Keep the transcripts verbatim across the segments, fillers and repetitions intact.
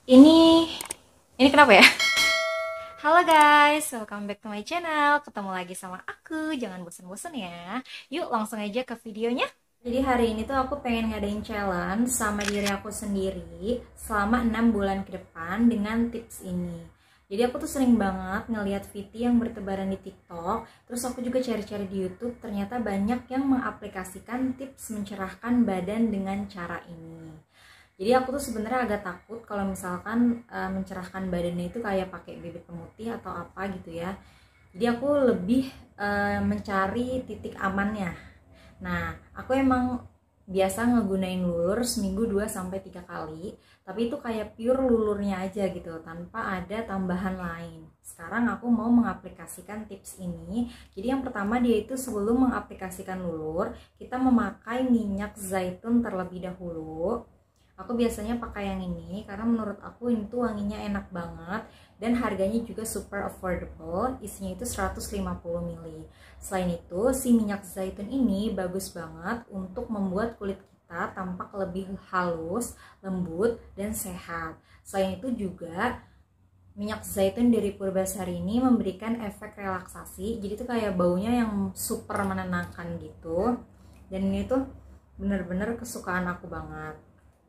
Ini ini kenapa ya? Halo guys, welcome back to my channel. Ketemu lagi sama aku, jangan bosan-bosan ya. Yuk langsung aja ke videonya. Jadi hari ini tuh aku pengen ngadain challenge sama diri aku sendiri selama enam bulan ke depan dengan tips ini. Jadi aku tuh sering banget ngelihat video yang bertebaran di TikTok, terus aku juga cari-cari di YouTube, ternyata banyak yang mengaplikasikan tips mencerahkan badan dengan cara ini. Jadi aku tuh sebenarnya agak takut kalau misalkan uh, mencerahkan badannya itu kayak pakai bibit pemutih atau apa gitu ya. Jadi aku lebih uh, mencari titik amannya. Nah, aku emang biasa ngegunain lulur seminggu dua sampai tiga kali, tapi itu kayak pure lulurnya aja gitu, tanpa ada tambahan lain. Sekarang aku mau mengaplikasikan tips ini. Jadi yang pertama dia itu sebelum mengaplikasikan lulur, kita memakai minyak zaitun terlebih dahulu. Aku biasanya pakai yang ini karena menurut aku ini tuh wanginya enak banget dan harganya juga super affordable. Isinya itu seratus lima puluh mililiter. Selain itu, si minyak zaitun ini bagus banget untuk membuat kulit kita tampak lebih halus, lembut, dan sehat. Selain itu juga minyak zaitun dari Purbasari ini memberikan efek relaksasi. Jadi tuh kayak baunya yang super menenangkan gitu. Dan ini tuh bener-bener kesukaan aku banget.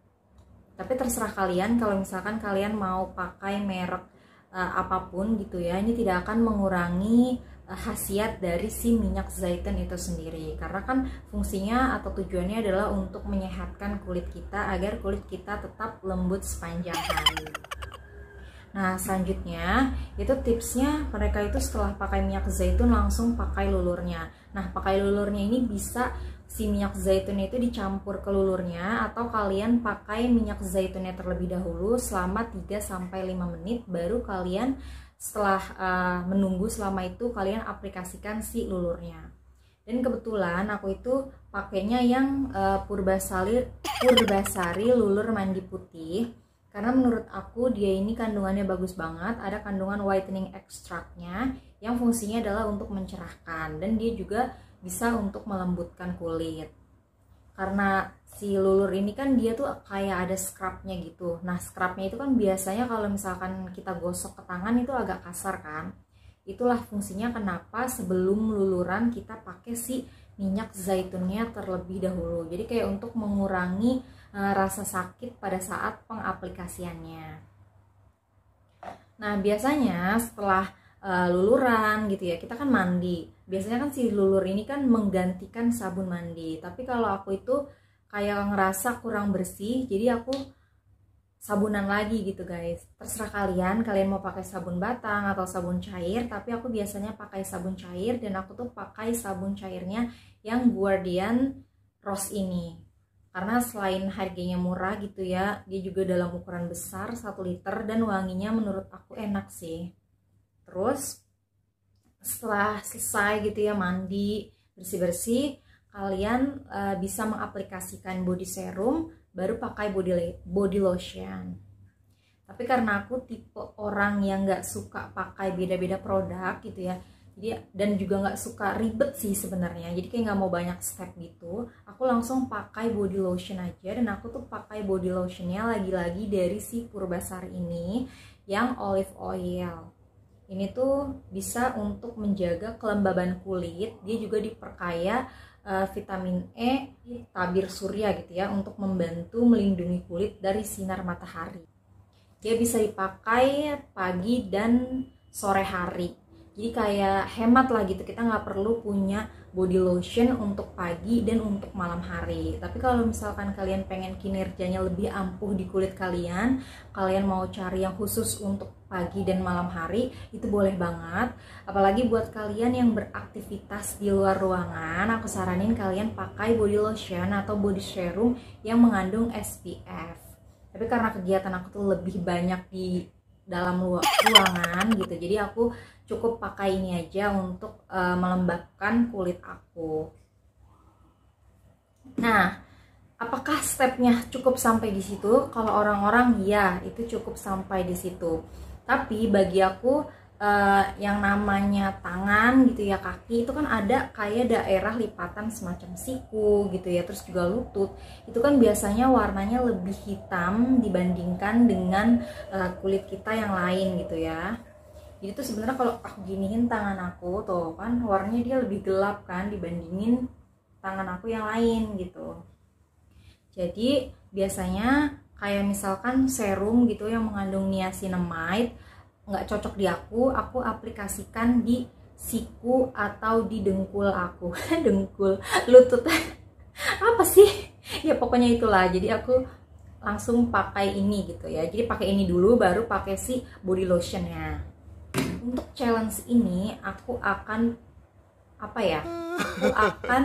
Tapi terserah kalian kalau misalkan kalian mau pakai merek uh, apapun gitu ya, ini tidak akan mengurangi uh, khasiat dari si minyak zaitun itu sendiri, karena kan fungsinya atau tujuannya adalah untuk menyehatkan kulit kita agar kulit kita tetap lembut sepanjang hari. Nah selanjutnya itu tipsnya, mereka itu setelah pakai minyak zaitun langsung pakai lulurnya. Nah pakai lulurnya ini bisa si minyak zaitunnya itu dicampur ke lulurnya, atau kalian pakai minyak zaitunnya terlebih dahulu selama tiga sampai lima menit, baru kalian setelah uh, menunggu selama itu kalian aplikasikan si lulurnya. Dan kebetulan aku itu pakainya yang uh, Purbasari Purbasari lulur mandi putih, karena menurut aku dia ini kandungannya bagus banget. Ada kandungan whitening extractnya yang fungsinya adalah untuk mencerahkan, dan dia juga bisa untuk melembutkan kulit. Karena si lulur ini kan dia tuh kayak ada scrubnya gitu. Nah scrubnya itu kan biasanya kalau misalkan kita gosok ke tangan itu agak kasar kan. Itulah fungsinya kenapa sebelum luluran kita pakai si minyak zaitunnya terlebih dahulu. Jadi kayak untuk mengurangi uh, rasa sakit pada saat pengaplikasiannya. Nah biasanya setelah uh, luluran gitu ya, kita kan mandi. Biasanya kan si lulur ini kan menggantikan sabun mandi. Tapi kalau aku itu kayak ngerasa kurang bersih, jadi aku sabunan lagi gitu guys. Terserah kalian, kalian mau pakai sabun batang atau sabun cair, tapi aku biasanya pakai sabun cair, dan aku tuh pakai sabun cairnya yang Guardian Rose ini. Karena selain harganya murah gitu ya, dia juga dalam ukuran besar satu liter, dan wanginya menurut aku enak sih. Terus setelah selesai gitu ya mandi bersih-bersih, kalian uh, bisa mengaplikasikan body serum, baru pakai body body lotion. Tapi karena aku tipe orang yang nggak suka pakai beda-beda produk gitu ya, jadi dan juga nggak suka ribet sih sebenarnya, jadi kayak nggak mau banyak step gitu, aku langsung pakai body lotion aja. Dan aku tuh pakai body lotionnya lagi-lagi dari si Purbasari ini yang olive oil. Ini tuh bisa untuk menjaga kelembaban kulit. Dia juga diperkaya uh, vitamin E, tabir surya gitu ya, untuk membantu melindungi kulit dari sinar matahari. Dia bisa dipakai pagi dan sore hari. Jadi kayak hemat lah gitu, kita nggak perlu punya body lotion untuk pagi dan untuk malam hari. Tapi kalau misalkan kalian pengen kinerjanya lebih ampuh di kulit kalian, kalian mau cari yang khusus untuk pagi dan malam hari, itu boleh banget. Apalagi buat kalian yang beraktivitas di luar ruangan, aku saranin kalian pakai body lotion atau body serum yang mengandung S P F. Tapi karena kegiatan aku tuh lebih banyak di dalam ruangan gitu, jadi aku cukup pakai ini aja untuk uh, melembabkan kulit aku. Nah, apakah stepnya cukup sampai di situ? Kalau orang-orang ya itu cukup sampai di situ. Tapi bagi aku uh, yang namanya tangan gitu ya, kaki itu kan ada kayak daerah lipatan semacam siku gitu ya, terus juga lutut itu kan biasanya warnanya lebih hitam dibandingkan dengan uh, kulit kita yang lain gitu ya. Jadi tuh sebenarnya kalau aku giniin tangan aku tuh kan warnanya dia lebih gelap kan dibandingin tangan aku yang lain gitu. Jadi biasanya kayak misalkan serum gitu yang mengandung niacinamide nggak cocok di aku, aku aplikasikan di siku atau di dengkul aku. Dengkul, lutut, apa sih? Ya pokoknya itulah. Jadi aku langsung pakai ini gitu ya. Jadi pakai ini dulu baru pakai si body lotionnya. Untuk challenge ini aku akan apa ya? Aku akan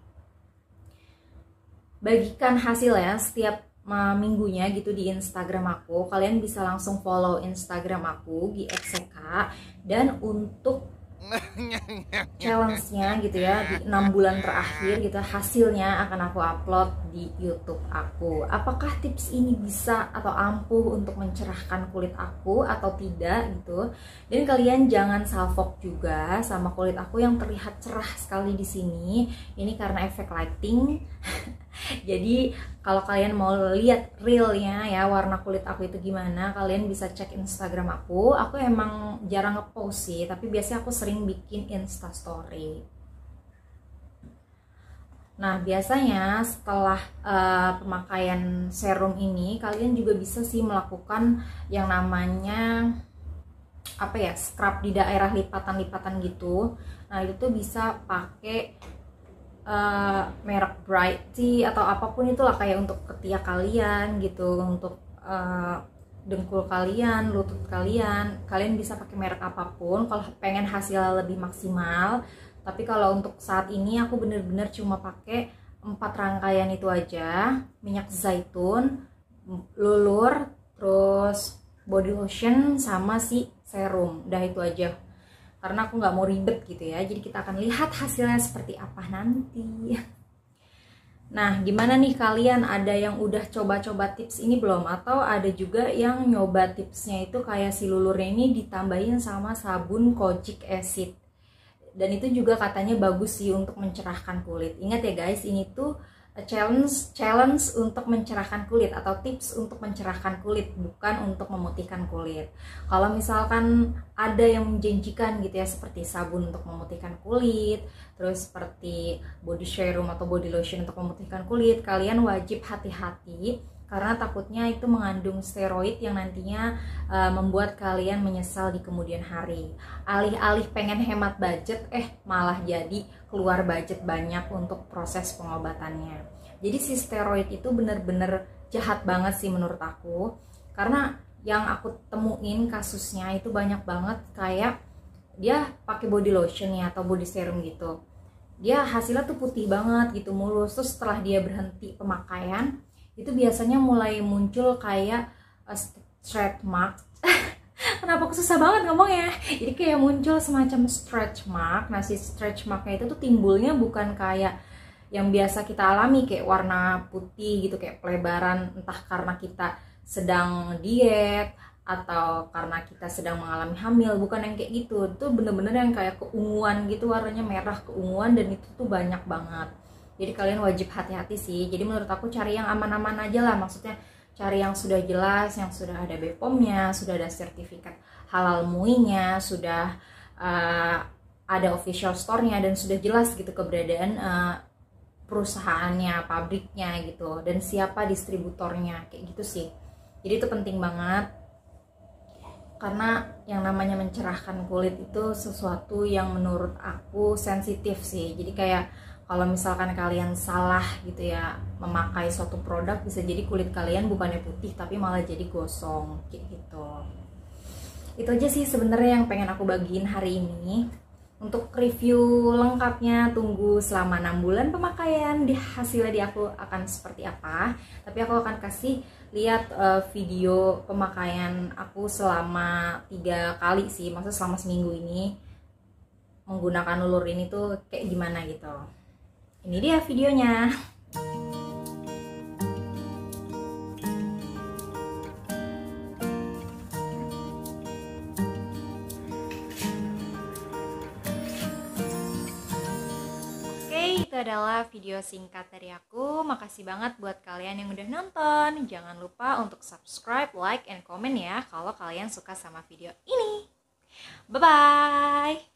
bagikan hasilnya setiap minggunya gitu di Instagram aku. Kalian bisa langsung follow Instagram aku Gi X C K. Dan untuk challenge-nya gitu ya di enam bulan terakhir gitu hasilnya akan aku upload di YouTube aku. Apakah tips ini bisa atau ampuh untuk mencerahkan kulit aku atau tidak gitu. Dan kalian jangan salfok juga sama kulit aku yang terlihat cerah sekali di sini. Ini karena efek lighting. Jadi kalau kalian mau lihat realnya ya warna kulit aku itu gimana, kalian bisa cek Instagram aku. Aku emang jarang ngepost sih, tapi biasanya aku sering bikin Instastory. Nah biasanya setelah uh, pemakaian serum ini, kalian juga bisa sih melakukan yang namanya apa ya, scrub di daerah lipatan-lipatan gitu. Nah itu tuh bisa pakai Uh, merek Bright Tea atau apapun itulah, kayak untuk ketiak kalian gitu, untuk uh, dengkul kalian, lutut kalian, kalian bisa pakai merek apapun kalau pengen hasil lebih maksimal. Tapi kalau untuk saat ini aku bener-bener cuma pakai empat rangkaian itu aja, minyak zaitun, lulur, terus body lotion sama si serum, udah itu aja. Karena aku nggak mau ribet gitu ya, jadi kita akan lihat hasilnya seperti apa nanti. Nah gimana nih kalian, ada yang udah coba-coba tips ini belum? Atau ada juga yang nyoba tipsnya itu kayak si lulurnya ini ditambahin sama sabun kojic acid, dan itu juga katanya bagus sih untuk mencerahkan kulit. Ingat ya guys, ini tuh challenge challenge untuk mencerahkan kulit atau tips untuk mencerahkan kulit, bukan untuk memutihkan kulit. Kalau misalkan ada yang menjanjikan gitu ya seperti sabun untuk memutihkan kulit, terus seperti body serum atau body lotion untuk memutihkan kulit, kalian wajib hati-hati karena takutnya itu mengandung steroid yang nantinya uh, membuat kalian menyesal di kemudian hari. Alih-alih pengen hemat budget, eh malah jadi keluar budget banyak untuk proses pengobatannya. Jadi si steroid itu bener-bener jahat banget sih menurut aku. Karena yang aku temuin kasusnya itu banyak banget, kayak dia pakai body lotion ya atau body serum gitu. Dia hasilnya tuh putih banget gitu, mulus. Terus setelah dia berhenti pemakaian, itu biasanya mulai muncul kayak uh, stretch mark. Kenapa aku susah banget ngomongnya? Jadi kayak muncul semacam stretch mark. Nah si stretch marknya itu tuh timbulnya bukan kayak yang biasa kita alami kayak warna putih gitu, kayak pelebaran, entah karena kita sedang diet atau karena kita sedang mengalami hamil. Bukan yang kayak gitu, itu bener-bener yang kayak keunguan gitu, warnanya merah keunguan, dan itu tuh banyak banget. Jadi kalian wajib hati-hati sih. Jadi menurut aku cari yang aman-aman aja lah. Maksudnya cari yang sudah jelas, yang sudah ada B P O M-nya, sudah ada sertifikat halal M U I-nya, sudah uh, ada official store-nya, dan sudah jelas gitu keberadaan uh, perusahaannya, pabriknya gitu, dan siapa distributornya, kayak gitu sih. Jadi itu penting banget. Karena yang namanya mencerahkan kulit itu sesuatu yang menurut aku sensitif sih. Jadi kayak kalau misalkan kalian salah gitu ya memakai suatu produk, bisa jadi kulit kalian bukannya putih tapi malah jadi gosong kayak gitu. Itu aja sih sebenarnya yang pengen aku bagiin hari ini. Untuk review lengkapnya tunggu selama enam bulan pemakaian, di hasilnya di aku akan seperti apa. Tapi aku akan kasih lihat uh, video pemakaian aku selama tiga kali sih, maksudnya selama seminggu ini menggunakan lulur ini tuh kayak gimana gitu. Ini dia videonya. adalah video singkat dari aku. Makasih banget buat kalian yang udah nonton. Jangan lupa untuk subscribe, like, and comment ya kalau kalian suka sama video ini. Bye-bye!